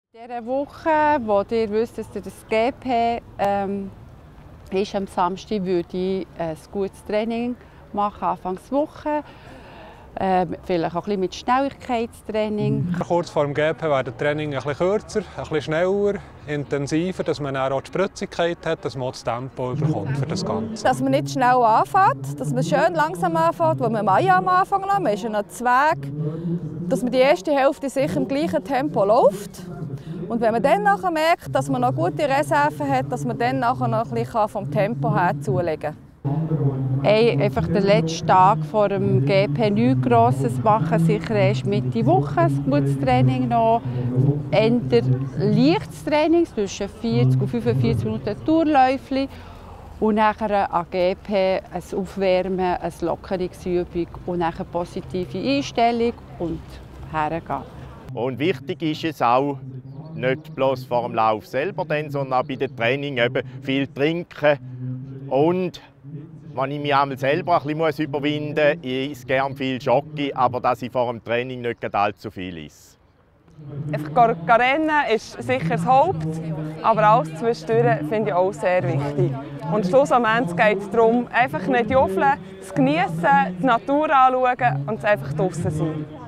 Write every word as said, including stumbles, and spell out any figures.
In dieser Woche, wo ihr wisst, dass ihr das G P ähm, ist, am Samstag würde ich ein gutes Training machen, Anfangs Woche. Ähm, vielleicht auch ein bisschen mit Schnelligkeitstraining. Kurz vor dem G P wäre das Training ein bisschen kürzer, ein bisschen schneller, intensiver, dass man auch die Spritzigkeit hat, dass man auch das Tempo bekommt für das Ganze. Dass man nicht schnell anfängt, dass man schön langsam anfängt, wo man Mai am Anfang noch, man ist ja noch zu Weg, dass man die erste Hälfte sicher im gleichen Tempo läuft. Und wenn man dann nachher merkt, dass man noch gute Reserven hat, dass man dann nachher noch ein bisschen vom Tempo her zulegen kann. Hey, einfach den letzten Tag vor dem G P nichts Grosses machen, sicher erst Mitte Woche ein gutes Training noch. Eher leichtes Training, zwischen vierzig und fünfundvierzig Minuten Tourläufchen. Und nachher an G P ein Aufwärmen, eine Lockerungsübung und nachher positive Einstellung und hergehen. Und wichtig ist es auch, nicht bloß vor dem Lauf selber, sondern auch bei den Training eben viel trinken. Und wenn ich mich einmal selber ein bisschen überwinden muss, ich esse gerne viel Jockey, aber dass ich vor dem Training nicht allzu viel esse. Einfach rennen ist sicher das Haupt, aber alles zwischendurch finde ich auch sehr wichtig. Und schlussendlich geht es darum, einfach nicht juffeln, zu genießen, die Natur anschauen und einfach draußen sein.